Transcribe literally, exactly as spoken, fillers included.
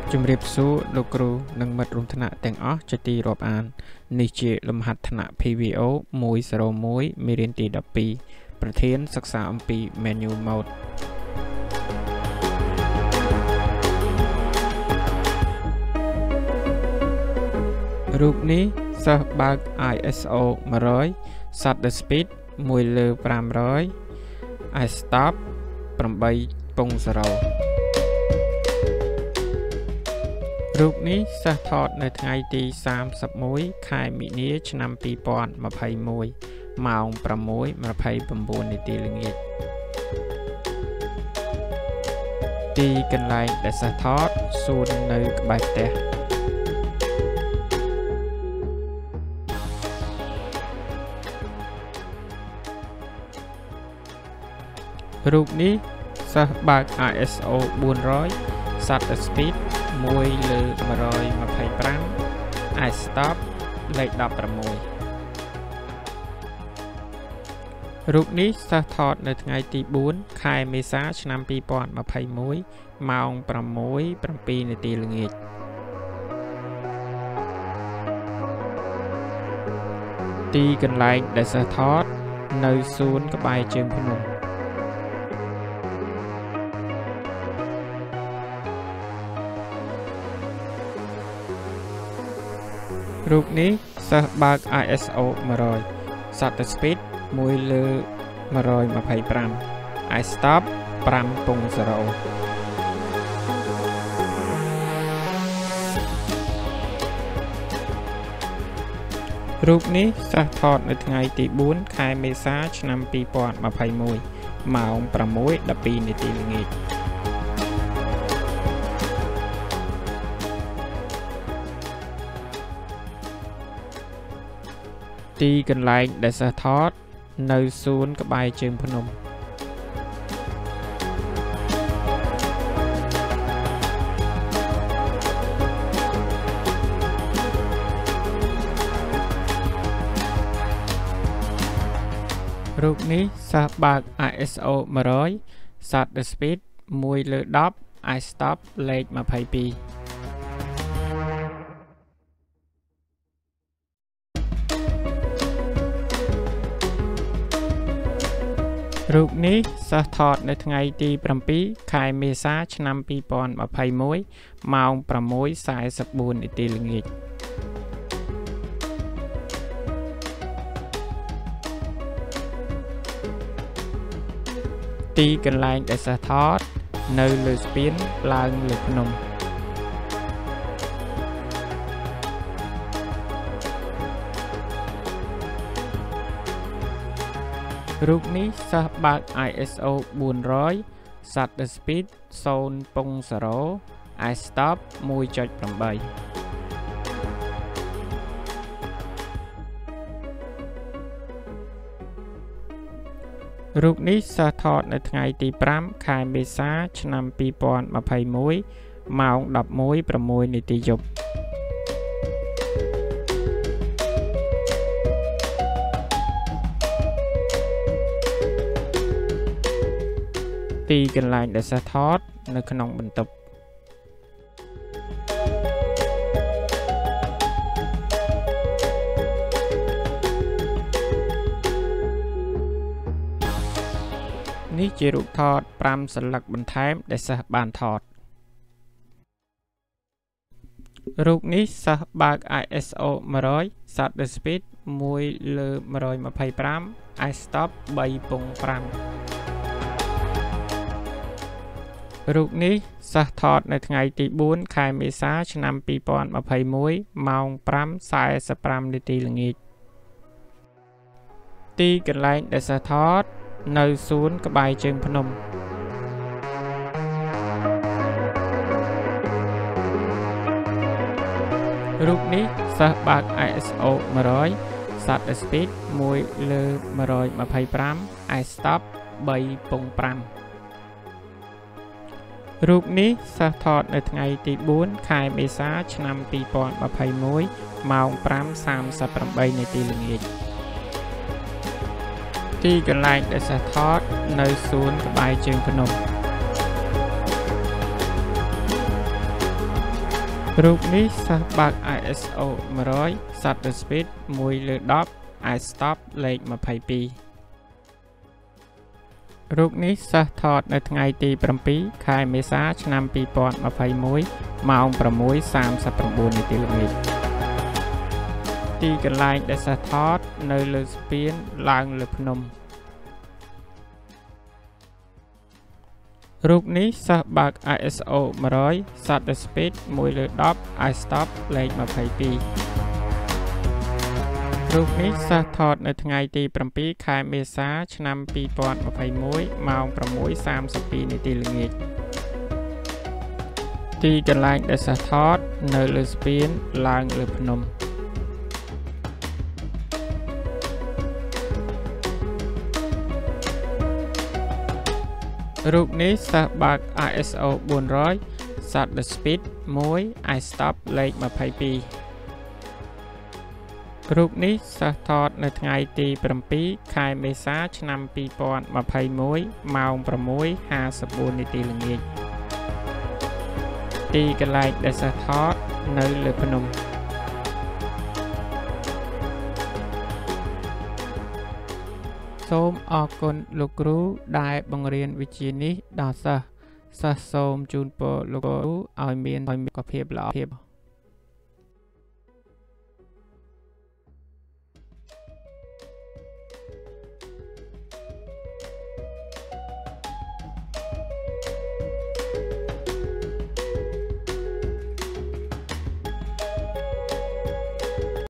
ជំរាបសួរលោកគ្រូនិងមិត្តរួមថ្នាក់ទាំងអស់ជាទីរាប់អាននេះជាលំហាត់ថ្នាក់ ភី វី អូ មួយ ศูนย์ មួយ មេរៀនទី ដប់ពីរ ប្រធានសិក្សាអំពី Manual Mode រូបនេះសិស្សបើក អាយ អេស អូ một trăm សត the speed មួយលើ five hundred អាយ stop eight ពងzeroរូបនេះសិស្សថតនៅថ្ងៃទីសាមសិបមួយ ខែមីនា ឆ្នាំពីរពាន់ម្ភៃមួយ ម៉ោង ប្រាំមួយ ម្ភៃប្រាំបួន នាទីល្ងាចទីកន្លែងដែលសិស្សថតសួននៅក្បែរផ្ទះរូបនេះសិស្សបើក អាយ អេស អូ four hundred សត the speed មួយលើ one hundred twenty-five អាយ stop លេខ sixteenរូបនេះសិស្សថតនៅថ្ងៃទីfour ខែមេសា ឆ្នាំពីរពាន់ម្ភៃមួយ ម៉ោង ប្រាំមួយ ប្រាំពីរ នាទីល្ងាចទីកន្លែងដែលសិស្សថតនៅសួនក្បែរជើងភ្នំរូបនេះសិស្សបើក អាយ អេស អូ one hundred សត the speed មួយលើ one hundred twenty-five អាយ stop fiveពងzeroរូបនេះសិស្សថតនៅថ្ងៃទីfour ខែមេសា ឆ្នាំពីរពាន់ម្ភៃមួយ ម៉ោង ប្រាំមួយ ដប់ពីរ នាទីល្ងាចទីកន្លែងដែលសិស្សថតនៅសួនក្បែរជើងភ្នំរូបនេះសិស្សបើក អាយ អេស អូ one hundred សត the speed មួយលើ ten អាយ stop លេខ twenty-twoរូបនេះសិស្សថតនៅថ្ងៃទីseven ខែមេសា ឆ្នាំពីរពាន់ម្ភៃមួយ ម៉ោង ប្រាំមួយ សាយសិបបួន នាទីល្ងាចទីកន្លែងដែលសិស្សថតនៅលើស្ពានឡើងលើភ្នំរូបនេះសិស្សបើក អាយ អេស អូ four hundred សត the speed ศูนย์ ពងzero អាយ stop one point eightរូបនេះសិស្សថតនៅថ្ងៃទីfive ខែមេសា ឆ្នាំពីរពាន់ម្ភៃមួយ ម៉ោង eleven six នាទីយប់ទីកន្លែងដែលសិស្សថតនៅក្នុងបន្ទប់នេះជារូបថតfiveសន្លឹកបន្ថែមដែលសិស្សបានថតរូបនេះសិស្សបើក អាយ អេស អូ one hundred សត the speed មួយលើ one hundred twenty-five អាយ stop threeពងfiveរូបនេះសិស្សថតនៅថ្ងៃទីfour ខែមេសា ឆ្នាំពីរពាន់ម្ភៃមួយ ម៉ោង five សាយសិបប្រាំ នាទីល្ងាចទីកន្លែងដែលសិស្សថតនៅសួនក្បែរជើងភ្នំរូបនេះសិស្សបើក អាយ អេស អូ one hundred សត the speed មួយលើ one hundred twenty-five អាយ stop threeពងfiveរូបនេះសិស្សថតនៅថ្ងៃទីfour ខែមេសា ឆ្នាំពីរពាន់ម្ភៃមួយ ម៉ោង five 38 នាទីល្ងាចទីកន្លែងដែលសិស្សថតនៅសួនក្បែរជើងភ្នំរូបនេះសិស្សបើក ไอ เอส โอ một trăm សត្វ The Speed មួយលើដប់ iStop លេខยี่สิบสองរូបនេះសិស្សថតនៅថ្ងៃទី7ខែមេសាឆ្នាំពីរពាន់ยี่สิบเอ็ดម៉ោងหกโมงสามสิบเก้าនាទីល្ងាចទីកន្លែងដែលសិស្សថតនៅលើស្ពានឡើងលើភ្នំរូបនេះសិស្សបើក ไอ เอส โอ một trăm សត្វ The Speed មួយលើដប់ iStop លេខยี่สิบสองរូបនេះសិស្សថតនៅថ្ងៃទី7ខែមេសាឆ្នាំពីរពាន់ยี่สิบเอ็ดម៉ោងหกโมงสามสิบสองនាទីល្ងាចទីកន្លែងដែលសិស្សថតនៅលើស្ពានឡើងលើភ្នំរូបនេះសិស្សបើក ไอ เอส โอ bốn trăm សត្វ The Speed មួយ iStop លេខยี่สิบสองរូបនេះសិស្សថតនៅថ្ងៃទី7ខែមេសាឆ្នាំពីរពាន់ยี่สิบเอ็ดម៉ោងหกโมงห้าสิบสี่នាទីល្ងាចទីកន្លែងដែលសិស្សថតនៅលើភ្នំសូមអរគុណលោកគ្រូដែលបង្រៀនវិជ្ជានេះដល់សិស្សសិស្សសូមជូនពរលោកគ្រូឲ្យមានសុខភាពល្អ